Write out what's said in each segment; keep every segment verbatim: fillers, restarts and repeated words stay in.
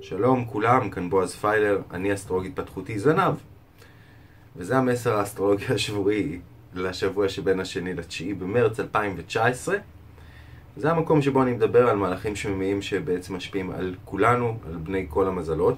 שלום כולם, כאן בועז פיילר, אני אסטרולוג התפתחותי זנב. וזה המסר האסטרולוגי השבועי לשבוע שבין השני לתשיעי במרץ אלפיים תשע עשרה. זה המקום שבו אני מדבר על מהלכים שממיים שבעצם משפיעים על כולנו, על בני כל המזלות.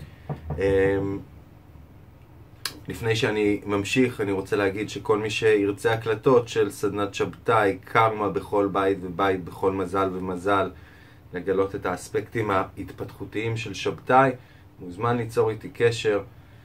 לפני שאני ממשיך, אני רוצה להגיד שכל מי שירצה הקלטות של סדנת שבתאי, קרמה בכל בית ובית, בכל מזל ומזל, לגלות את האספקטים ההתפתחותיים של שבתאי, מוזמן ליצור איתי קשר.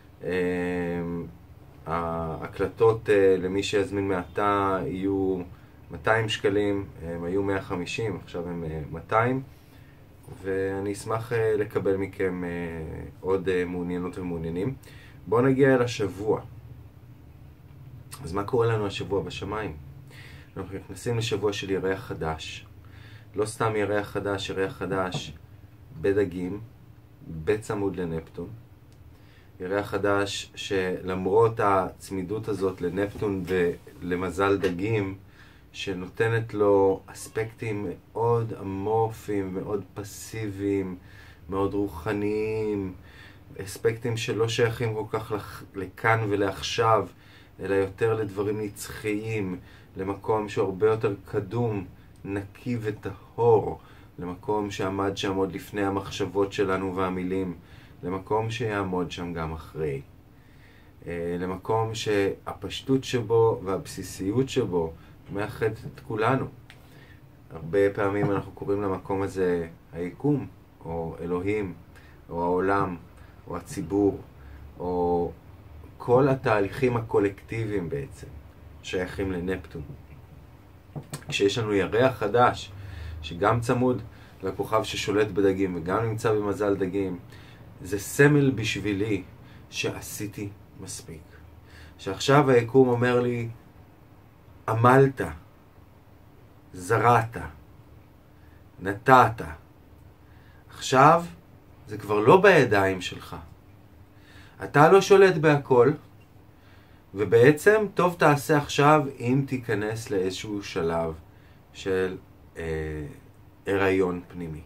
ההקלטות למי שיזמין מעתה יהיו מאתיים שקלים, הם היו מאה וחמישים, עכשיו הם מאתיים, ואני אשמח לקבל מכם עוד מעוניינות ומעוניינים. בואו נגיע אל השבוע. אז מה קורה לנו השבוע בשמיים? אנחנו נכנסים לשבוע של ירח חדש. לא סתם ירח חדש, ירח חדש בדגים, בצמוד לנפטון. ירח חדש שלמרות הצמידות הזאת לנפטון ולמזל דגים, שנותנת לו אספקטים מאוד אמורפיים, מאוד פסיביים, מאוד רוחניים, אספקטים שלא שייכים כל כך לכאן ולעכשיו, אלא יותר לדברים נצחיים, למקום שהוא הרבה יותר קדום, נקי וטהור, למקום שעמד שם עוד לפני המחשבות שלנו והמילים, למקום שיעמוד שם גם אחרי, למקום שהפשטות שבו והבסיסיות שבו מאחדת את כולנו. הרבה פעמים אנחנו קוראים למקום הזה היקום, או אלוהים, או העולם, או הציבור, או כל התהליכים הקולקטיביים בעצם שייכים לנפטון. כשיש לנו ירח חדש שגם צמוד לכוכב ששולט בדגים וגם נמצא במזל דגים, זה סמל בשבילי שעשיתי מספיק. שעכשיו היקום אומר לי, עמלת, זרעת, נתת. עכשיו זה כבר לא בידיים שלך. אתה לא שולט בהכל, ובעצם טוב תעשה עכשיו אם תיכנס לאיזשהו שלב של אה, הריון פנימי.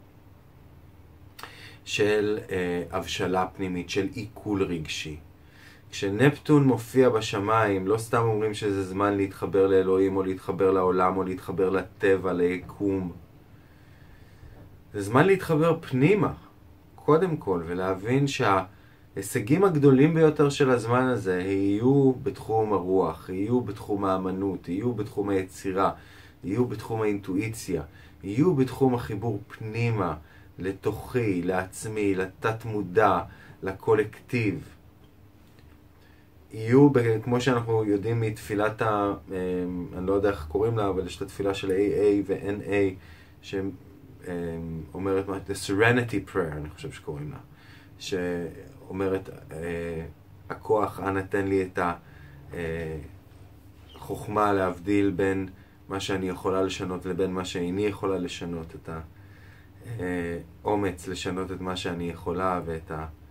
של אה, הבשלה פנימית, של עיכול רגשי. כשנפטון מופיע בשמיים, לא סתם אומרים שזה זמן להתחבר לאלוהים, או להתחבר לעולם, או להתחבר לטבע, ליקום. זה זמן להתחבר פנימה, קודם כל, ולהבין שההישגים הגדולים ביותר של הזמן הזה יהיו בתחום הרוח, יהיו בתחום האמנות, יהיו בתחום היצירה, יהיו בתחום האינטואיציה, יהיו בתחום החיבור פנימה, לתוכי, לעצמי, לתת מודע, לקולקטיב. יהיו, כמו שאנחנו יודעים מתפילת ה... אני לא יודע איך קוראים לה, אבל יש את התפילה של איי איי ו-אן איי, שאומרת, the serenity prayer, אני חושב שקוראים לה, שאומרת, הכוח, אנא תן לי את החוכמה להבדיל בין מה שאני יכולה לשנות לבין מה שאיני יכולה לשנות, את האומץ לשנות את מה שאני יכולה ואת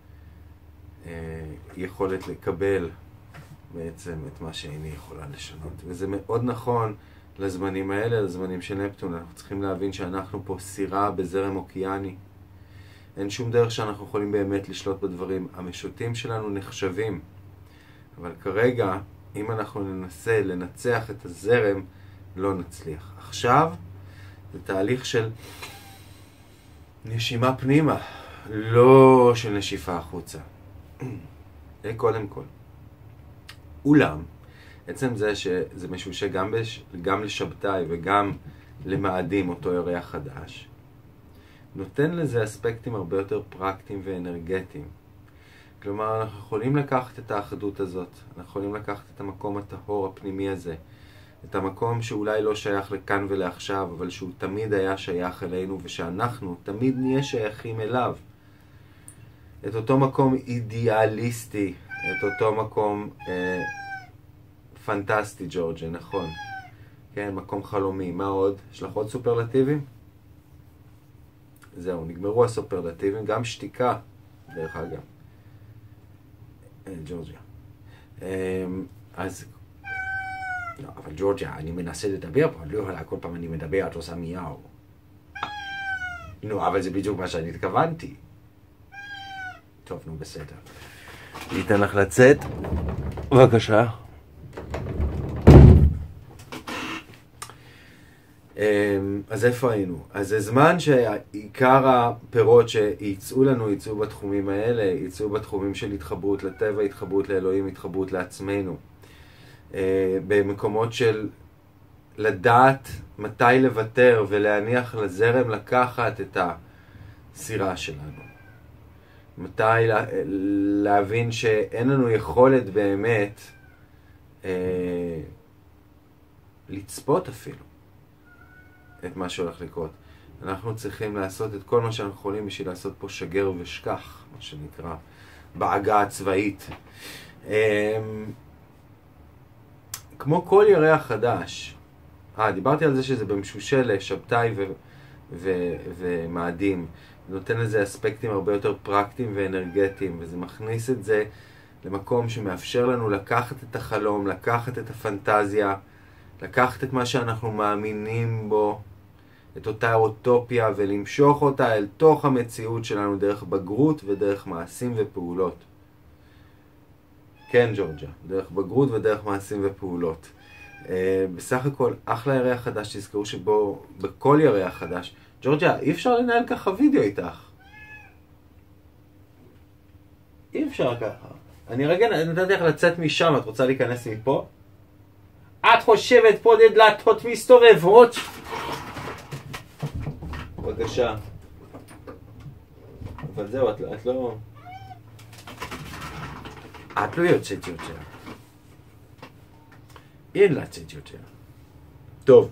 היכולת לקבל בעצם את מה שאיני יכולה לשנות. וזה מאוד נכון לזמנים האלה, לזמנים של נפטון. אנחנו צריכים להבין שאנחנו פה סירה בזרם אוקיאני. אין שום דרך שאנחנו יכולים באמת לשלוט בדברים. המשוטים שלנו נחשבים. אבל כרגע, אם אנחנו ננסה לנצח את הזרם, לא נצליח. עכשיו, זה תהליך של נשימה פנימה, לא של נשיפה החוצה. זה קודם כל. אולם, עצם זה שזה משהו גם, בש... גם לשבתאי וגם למאדים, אותו ירח חדש, נותן לזה אספקטים הרבה יותר פרקטיים ואנרגטיים. כלומר, אנחנו יכולים לקחת את האחדות הזאת, אנחנו יכולים לקחת את המקום הטהור הפנימי הזה, את המקום שאולי לא שייך לכאן ולעכשיו, אבל שהוא תמיד היה שייך אלינו, ושאנחנו תמיד נהיה שייכים אליו. את אותו מקום אידיאליסטי, את אותו מקום אה, פנטסטי, ג'ורג'ה, נכון. כן, מקום חלומי. מה עוד? יש לך עוד סופרלטיבים? זהו, נגמרו הסופרלטיבים, גם שתיקה, דרך אגב. אה, ג'ורג'יה. אה, אז... לא, אבל ג'ורג'יה, אני מנסה לדבר פה, לא יכולה, כל פעם אני מדבר, את עושה מיהו. נו, אבל זה בדיוק מה שאני התכוונתי. טוב, נו בסדר. ניתן לך לצאת. בבקשה. אז איפה היינו? אז זה זמן שעיקר הפירות שיצאו לנו, יצאו בתחומים האלה, יצאו בתחומים של התחברות לטבע, התחברות לאלוהים, התחברות לעצמנו. במקומות של לדעת מתי לוותר ולהניח לזרם לקחת את הסירה שלנו. מתי לה, להבין שאין לנו יכולת באמת אה, לצפות אפילו את מה שהולך לקרות. אנחנו צריכים לעשות את כל מה שאנחנו יכולים בשביל לעשות פה שגר ושכח, מה שנקרא, בעגה הצבאית. אה, כמו כל ירח חדש, אה, דיברתי על זה שזה במשושל שבתאי ו- ו- ומאדים. נותן לזה אספקטים הרבה יותר פרקטיים ואנרגטיים, וזה מכניס את זה למקום שמאפשר לנו לקחת את החלום, לקחת את הפנטזיה, לקחת את מה שאנחנו מאמינים בו, את אותה אוטופיה, ולמשוך אותה אל תוך המציאות שלנו דרך בגרות ודרך מעשים ופעולות. כן, ג'ורג'ה, דרך בגרות ודרך מעשים ופעולות. Uh, בסך הכל, אחלה ירח חדש, תזכרו שבו, בכל ירח חדש, ג'ורג'ה, אי אפשר לנהל ככה וידאו איתך. אי אפשר ככה. אני רגע נתתי לך לצאת משם, את רוצה להיכנס מפה? את חושבת פה דלתות מסתובבות? בבקשה. אבל זהו, את, את לא... את לא יוצאת יותר. אין לצאת יותר. טוב.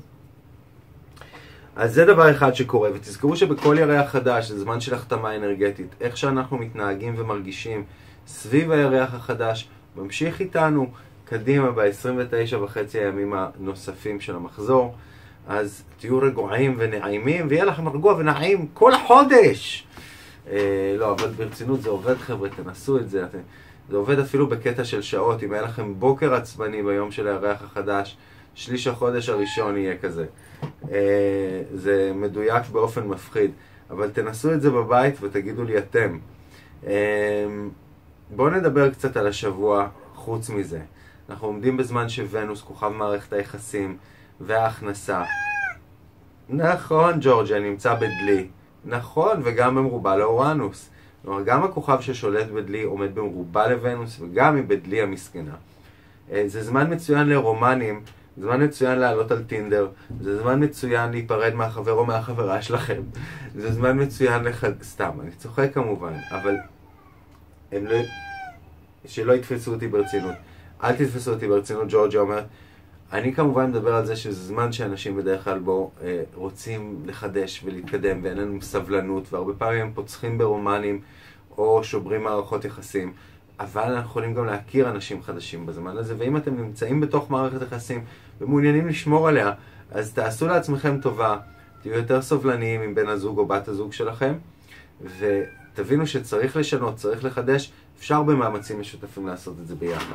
אז זה דבר אחד שקורה, ותזכרו שבכל ירח חדש זה זמן של החתמה אנרגטית. איך שאנחנו מתנהגים ומרגישים סביב הירח החדש, ממשיך איתנו קדימה ב-עשרים ותשע וחצי הימים הנוספים של המחזור. אז תהיו רגועים ונעימים, ויהיה לכם רגוע ונעים כל החודש. אה, לא, אבל ברצינות זה עובד, חבר'ה, תנסו את זה. זה עובד אפילו בקטע של שעות. אם היה לכם בוקר עצבני ביום של הירח החדש, שליש החודש הראשון יהיה כזה. אה, זה מדויק באופן מפחיד. אבל תנסו את זה בבית ותגידו לי אתם. אה, בואו נדבר קצת על השבוע חוץ מזה. אנחנו עומדים בזמן שוונוס, כוכב מערכת היחסים וההכנסה. נכון, ג'ורג'ה, נמצא בדלי. נכון, וגם במרובה לאורנוס. כלומר, גם הכוכב ששולט בדלי עומד במרובה לוונוס, וגם היא בדלי המסכנה. זה זמן מצוין לרומנים, זמן מצוין לעלות על טינדר, זה זמן מצוין להיפרד מהחבר או מהחברה שלכם. זה זמן מצוין לחד... סתם, אני צוחק כמובן, אבל הם לא... שלא יתפסו אותי ברצינות. אל תתפסו אותי ברצינות, ג'ורג'ה אומרת. אני כמובן מדבר על זה שזה זמן שאנשים בדרך כלל בו אה, רוצים לחדש ולהתקדם, ואין לנו סבלנות, והרבה פעמים הם פוצחים ברומנים או שוברים מערכות יחסים, אבל אנחנו יכולים גם להכיר אנשים חדשים בזמן הזה, ואם אתם נמצאים בתוך מערכת יחסים ומעוניינים לשמור עליה, אז תעשו לעצמכם טובה, תהיו יותר סובלניים עם בן הזוג או בת הזוג שלכם, ותבינו שצריך לשנות, צריך לחדש, אפשר במאמצים משותפים לעשות את זה ביחד.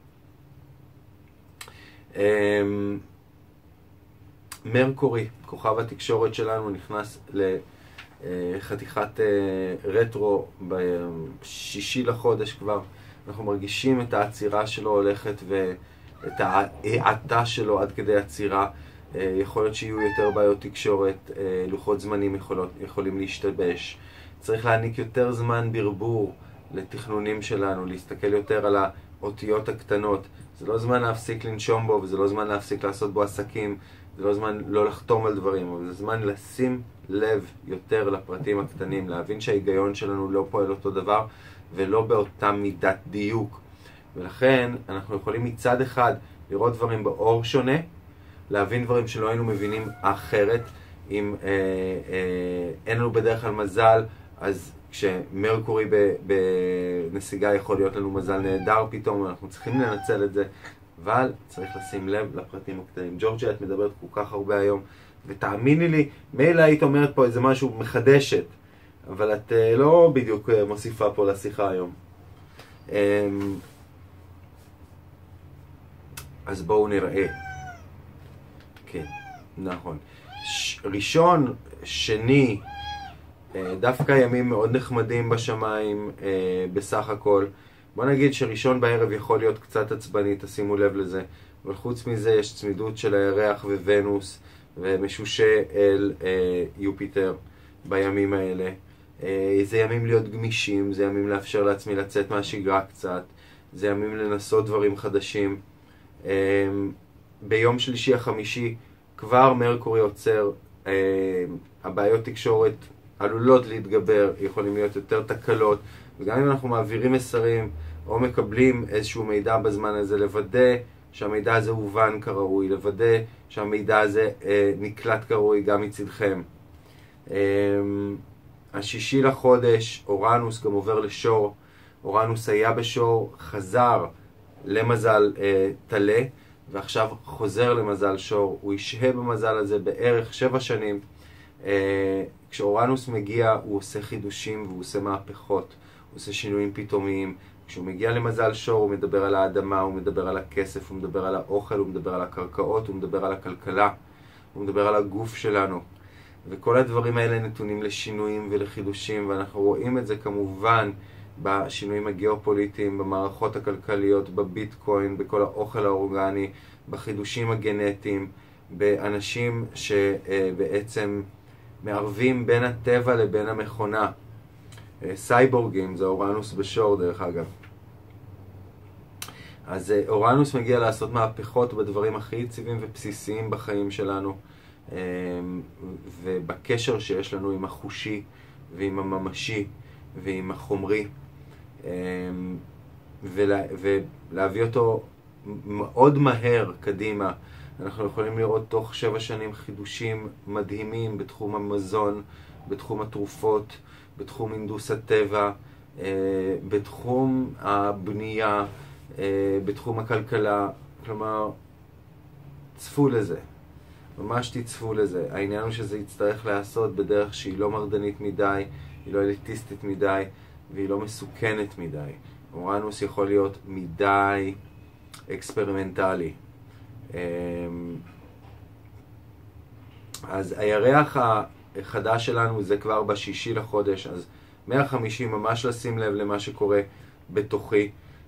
מרקורי, כוכב התקשורת שלנו, נכנס לחתיכת רטרו בשישי לחודש כבר. אנחנו מרגישים את העצירה שלו הולכת ואת ההאטה שלו עד כדי עצירה. יכול להיות שיהיו יותר בעיות תקשורת, לוחות זמנים יכולות, יכולים להשתבש. צריך להעניק יותר זמן ברבור לתכנונים שלנו, להסתכל יותר על האותיות הקטנות. זה לא זמן להפסיק לנשום בו, וזה לא זמן להפסיק לעשות בו עסקים, זה לא זמן לא לחתום על דברים, אבל זה זמן לשים לב יותר לפרטים הקטנים, להבין שההיגיון שלנו לא פועל אותו דבר, ולא באותה מידת דיוק. ולכן אנחנו יכולים מצד אחד לראות דברים באור שונה, להבין דברים שלא היינו מבינים אחרת. אם אה, אה, אין לנו בדרך כלל מזל, אז כשמרקורי בנסיגה יכול להיות לנו מזל נהדר פתאום, אנחנו צריכים לנצל את זה, אבל צריך לשים לב לפרטים הקטנים. ג'ורג'ה, את מדברת כל כך הרבה היום, ותאמיני לי, מילא היית אומרת פה איזה משהו מחדשת, אבל את לא בדיוק מוסיפה פה לשיחה היום. אז בואו נראה. כן, נכון. ראשון, שני, דווקא ימים מאוד נחמדים בשמיים בסך הכל. בוא נגיד שראשון בערב יכול להיות קצת עצבני, תשימו לב לזה. אבל חוץ מזה יש צמידות של הירח וונוס ומשושה אל יופיטר בימים האלה. זה ימים להיות גמישים, זה ימים לאפשר לעצמי לצאת מהשגרה קצת, זה ימים לנסות דברים חדשים. ביום שלישי החמישי כבר מרקורי עוצר, הבעיות תקשורת עלולות להתגבר, יכולים להיות יותר תקלות, וגם אם אנחנו מעבירים מסרים או מקבלים איזשהו מידע בזמן הזה, לוודא שהמידע הזה הובן כראוי, לוודא שהמידע הזה אה, נקלט כראוי גם מצדכם. אה, השישי לחודש, אורנוס גם עובר לשור. אורנוס היה בשור, חזר למזל אה, תלה, ועכשיו חוזר למזל שור. הוא ישהה במזל הזה בערך שבע שנים. אה, כשאורנוס מגיע הוא עושה חידושים והוא עושה מהפכות, הוא עושה שינויים פתאומיים. כשהוא מגיע למזל שור הוא מדבר על האדמה, הוא מדבר על הכסף, הוא מדבר על האוכל, הוא מדבר על הקרקעות, הוא מדבר על הכלכלה, הוא מדבר על הגוף שלנו. וכל הדברים האלה נתונים לשינויים ולחידושים, ואנחנו רואים את זה כמובן בשינויים הגיאופוליטיים, במערכות הכלכליות, בביטקוין, בכל האוכל האורגני, בחידושים הגנטיים, באנשים שבעצם מערבים בין הטבע לבין המכונה. סייבורגים, זה אורנוס בשור דרך אגב. אז אורנוס מגיע לעשות מהפכות בדברים הכי יציבים ובסיסיים בחיים שלנו, ובקשר שיש לנו עם החושי ועם הממשי ועם החומרי, ולהביא אותו מאוד מהר קדימה. אנחנו יכולים לראות תוך שבע שנים חידושים מדהימים בתחום המזון, בתחום התרופות, בתחום אינדוס הטבע, בתחום הבנייה, בתחום הכלכלה. כלומר, צפו לזה, ממש תצפו לזה. העניין הוא שזה יצטרך לעשות בדרך שהיא לא מרדנית מדי, היא לא אליטיסטית מדי, והיא לא מסוכנת מדי. אורנוס יכול להיות מדי אקספרימנטלי. אז הירח החדש שלנו זה כבר בשישי לחודש, אז מאה וחמישים ממש לשים לב למה שקורה בתוכי.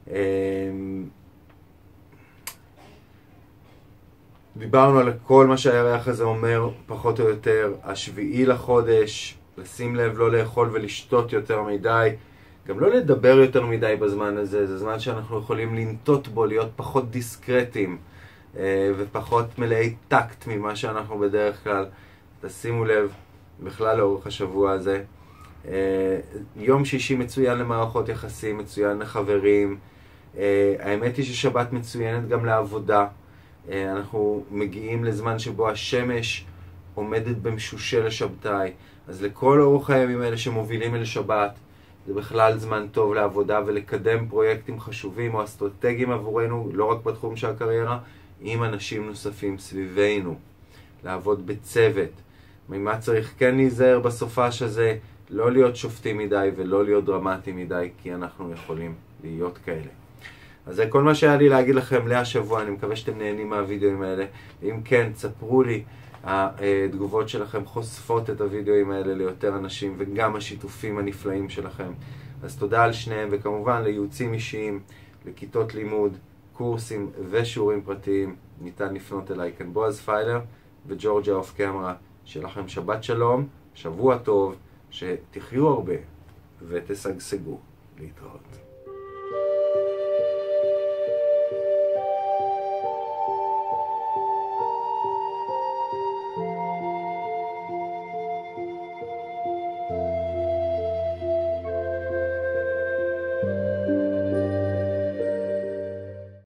דיברנו על כל מה שהירח הזה אומר פחות או יותר. השביעי לחודש, לשים לב לא לאכול ולשתות יותר מדי, גם לא לדבר יותר מדי בזמן הזה. זה זמן שאנחנו יכולים לנטות בו, להיות פחות דיסקרטיים ופחות מלאי טקט ממה שאנחנו בדרך כלל. תשימו לב בכלל לאורך השבוע הזה. יום שישי מצוין למערכות יחסים, מצוין לחברים. האמת היא ששבת מצוינת גם לעבודה. אנחנו מגיעים לזמן שבו השמש עומדת במשושה לשבתאי. אז לכל אורך הימים האלה שמובילים אל שבת, זה בכלל זמן טוב לעבודה ולקדם פרויקטים חשובים או אסטרטגיים עבורנו, לא רק בתחום של הקריירה, עם אנשים נוספים סביבנו. לעבוד בצוות. ממה צריך כן להיזהר בסופש הזה, לא להיות שופטים מדי ולא להיות דרמטיים מדי, כי אנחנו יכולים להיות כאלה. אז זה כל מה שהיה לי להגיד לכם להשבוע. אני מקווה שאתם נהנים מהווידאוים האלה. אם כן, תספרו לי, התגובות שלכם חושפות את הווידאוים האלה ליותר אנשים, וגם השיתופים הנפלאים שלכם. אז תודה על שניהם, וכמובן לייעוצים אישיים, לכיתות לימוד, קורסים ושיעורים פרטיים, ניתן לפנות אליי כאן בועז פיילר וג'ורג'ה אוף קמרה. שיהיה לכם שבת שלום, שבוע טוב, שתחיו הרבה ותשגשגו. להתראות.